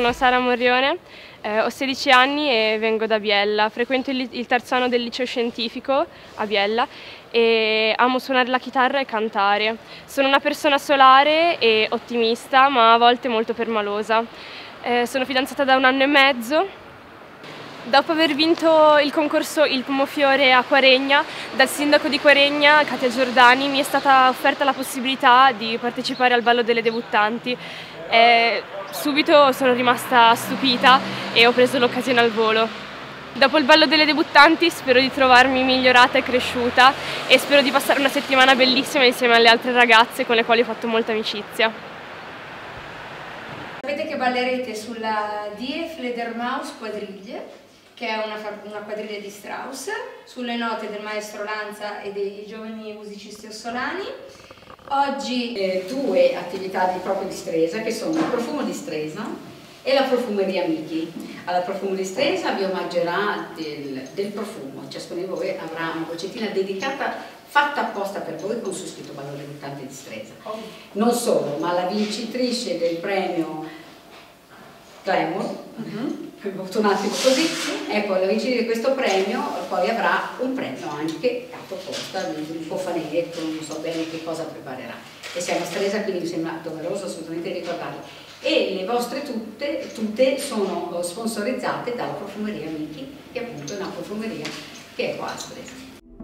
sono Sara Morrione, ho 16 anni e vengo da Biella. Frequento il terzo anno del liceo scientifico a Biella e amo suonare la chitarra e cantare. Sono una persona solare e ottimista, ma a volte molto permalosa. Sono fidanzata da 1 anno e mezzo. Dopo aver vinto il concorso Il Pomofiore a Quaregna, dal sindaco di Quaregna, Katia Giordani, mi è stata offerta la possibilità di partecipare al ballo delle debuttanti. Subito sono rimasta stupita e ho preso l'occasione al volo. Dopo il ballo delle debuttanti spero di trovarmi migliorata e cresciuta e spero di passare una settimana bellissima insieme alle altre ragazze con le quali ho fatto molta amicizia. Sapete che ballerete sulla Die Fledermaus Quadrille, che è una quadriglia di Strauss, sulle note del maestro Lanza e dei giovani musicisti ossolani. Oggi 2 attività proprio di Stresa, che sono il profumo di Stresa e la profumeria Miki. Alla profumo di Stresa vi omaggerà del profumo, ciascuno di voi avrà una boccettina dedicata, fatta apposta per voi con su scritto valore debuttante di Stresa. Non solo, ma la vincitrice del premio Glamour, ho avuto un attimo così, ecco, la vincitrice di questo premio poi avrà un premio anche a proposta, un cofanetto, non so bene che cosa preparerà. E siamo a Stresa, quindi mi sembra doveroso assolutamente ricordarlo. E le vostre tutte sono sponsorizzate dalla profumeria Miki, che appunto è una profumeria che è qua a Stresa.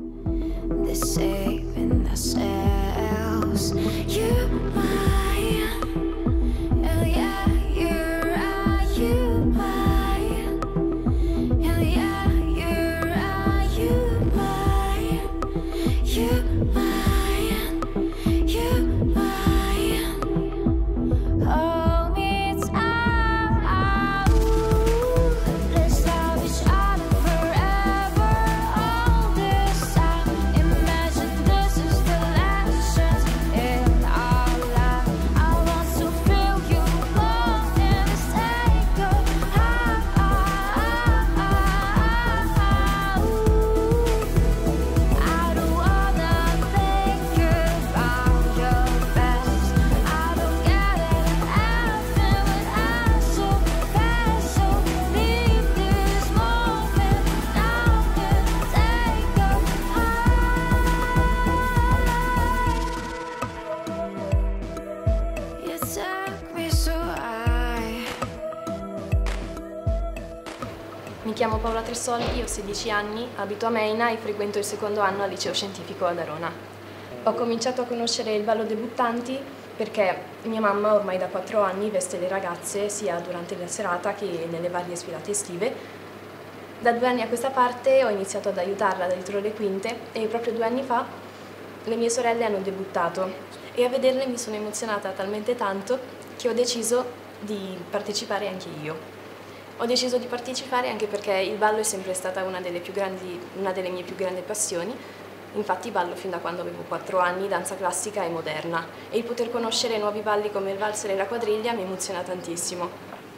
Mi chiamo Paola Tressoldi, ho 16 anni, abito a Meina e frequento il 2º anno al liceo scientifico ad Arona. Ho cominciato a conoscere il ballo debuttanti perché mia mamma ormai da 4 anni veste le ragazze sia durante la serata che nelle varie sfilate estive. Da 2 anni a questa parte ho iniziato ad aiutarla dietro le quinte e proprio 2 anni fa le mie sorelle hanno debuttato e a vederle mi sono emozionata talmente tanto che ho deciso di partecipare anche io. Ho deciso di partecipare anche perché il ballo è sempre stata una delle mie più grandi passioni. Infatti ballo fin da quando avevo 4 anni, danza classica e moderna, e il poter conoscere nuovi balli come il valzer e la quadriglia mi emoziona tantissimo.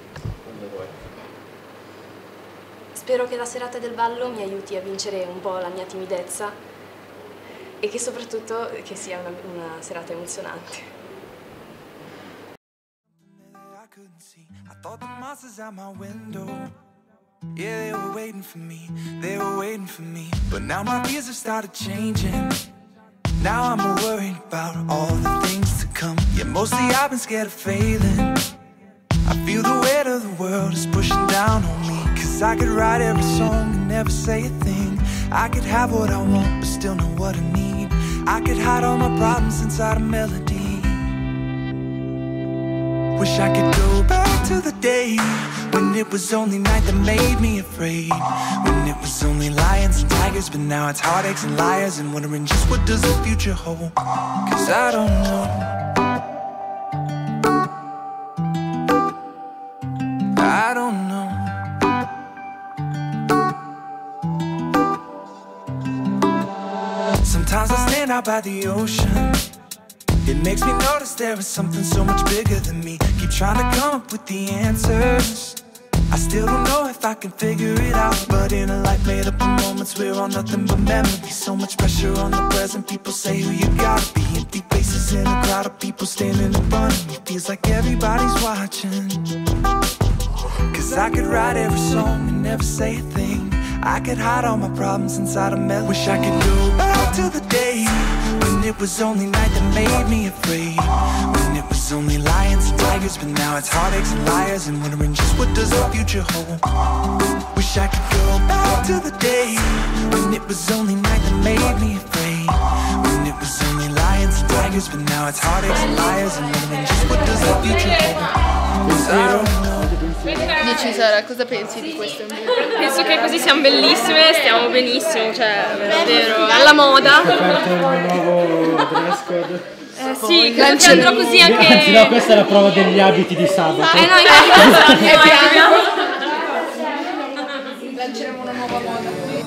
Spero che la serata del ballo mi aiuti a vincere un po' la mia timidezza e che soprattutto che sia una serata emozionante. I thought the monsters out my window, yeah, they were waiting for me, they were waiting for me. But now my fears have started changing. Now I'm worried about all the things to come. Yeah, mostly I've been scared of failing. I feel the weight of the world is pushing down on me. Cause I could write every song and never say a thing. I could have what I want but still know what I need. I could hide all my problems inside a melody. Wish I could go back to the day when it was only night that made me afraid, when it was only lions and tigers, but now it's heartaches and liars, and wondering just what does the future hold. Cause I don't know, I don't know. Sometimes I stand out by the ocean. It makes me notice there is something so much bigger than me. Keep trying to come up with the answers. I still don't know if I can figure it out. But in a life made up of moments, we're all nothing but memories. So much pressure on the present, people say who you gotta be. Empty faces in a crowd of people standing in front of me. Feels like everybody's watching. 'Cause I could write every song and never say a thing. I could hide all my problems inside a melody. Wish I could go back to the day when it was only night that made me afraid, when it was only lions and tigers, but now it's heartaches and liars and wondering just what does the future hold. Wish I could go back to the day when it was only night that made me afraid, when it was only lions and tigers, but now it's heartaches and liars and wondering just what does the future hold. Dici Sara, cosa pensi di questo? Penso che così siamo bellissime, stiamo benissimo, cioè davvero alla moda. Un nuovo dress code. Sì, credo che andrò così anche. Anzi no, questa è la prova degli abiti di sabato. No, è piano. Lanceremo una nuova moda.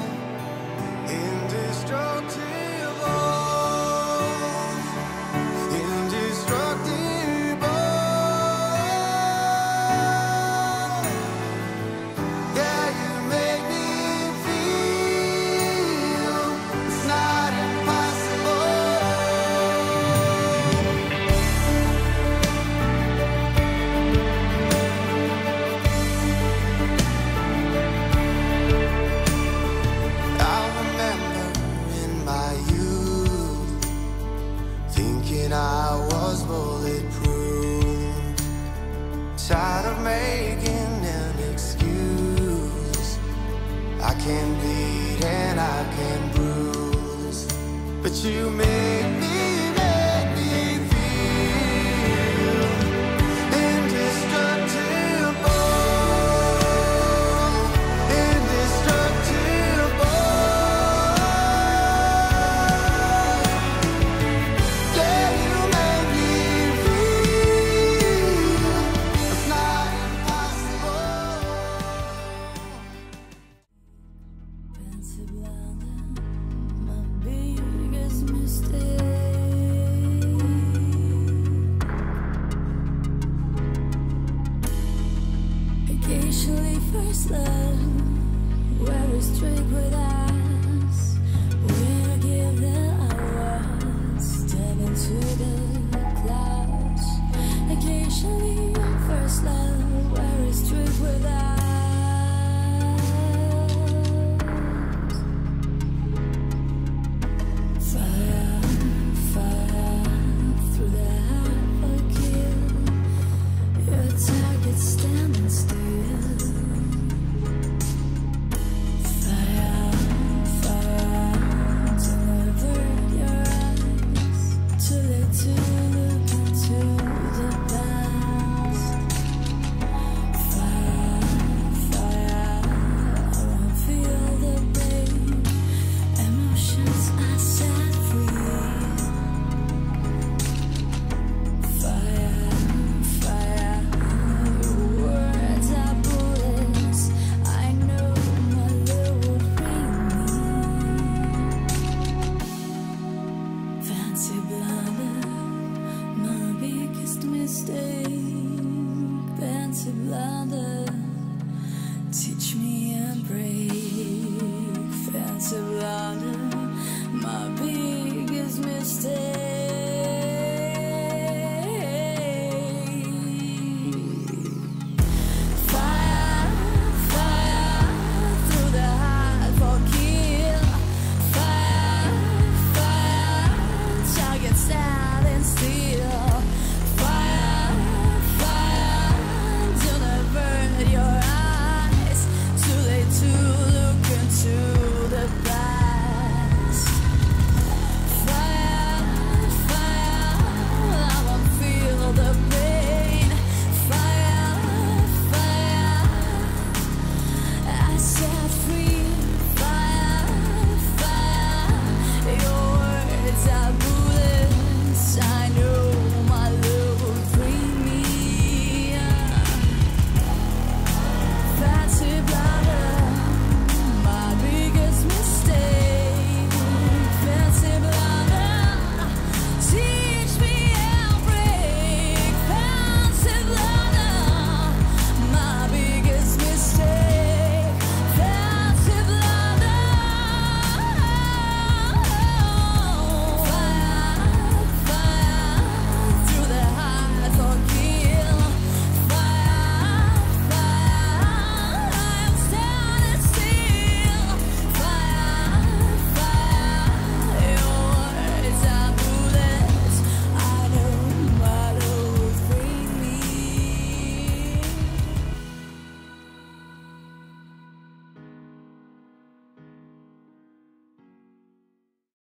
I was bulletproof, tired of making an excuse. I can bleed and I can bruise, but you make me feel indestructible, indestructible. Occasionally first love, where we straight without